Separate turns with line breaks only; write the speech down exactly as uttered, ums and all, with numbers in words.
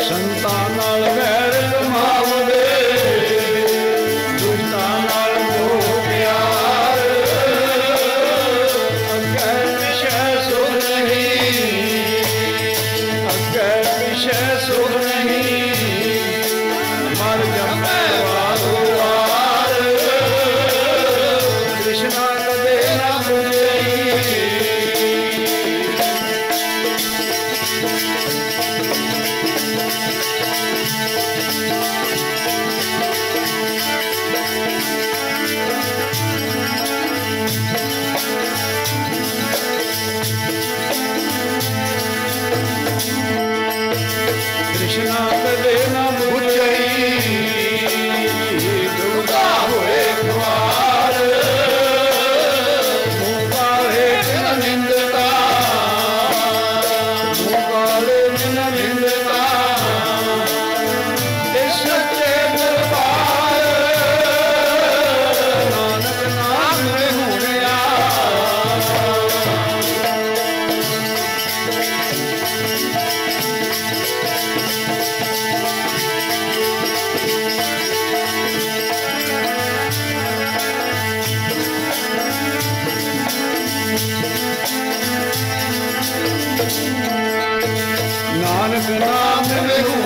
ਸੰਤਾਂ ਨਾਲ ਵੈਰ ਕਮਾਵਦੇ, ਦੁਸ਼ਟਾਂ ਨਾਲ ਮੋਹ ਪਿਆਰ, ਅੱਗੇ ਪਿਛੇ ਸੁਖ ਨਹੀਂ, ਅੱਗੇ ਪਿਛੇ ਸੁਖ ਨਹੀਂ, ਮਰ ਜਾਵੇ ਵਾਰੋ ਵਾਰ, ਕ੍ਰਿਸ਼ਨਾ ਕਦੇ ਨਾ ਭੁੱਲੇ। ਕ੍ਰਿਸ਼ਨਾ ਕਦੇ ਨਾ ਬੁਝਈ, ਦੁਰਗਾ ਹੋਏ ਖਵਾਰ, ਮੂੰਹ ਕਾਲੇ ਬਿਨ ਨਿੰਦਤਾ, ਮੂੰਹ ਕਾਲੇ ਬਿਨ ਨਿੰਦਤਾ, ਇਸ ਸੱਚੇ ਦਰਬਾਰ, ਨਾਨਕ ਨਾਮ ਦੇ ਹੁਣਿਆ। ਨਾਨਕ ਨਾਮ ਦੇ